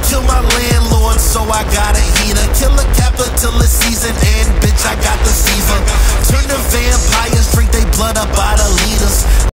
Kill my landlord, so I got a heater. Kill a capitalist season and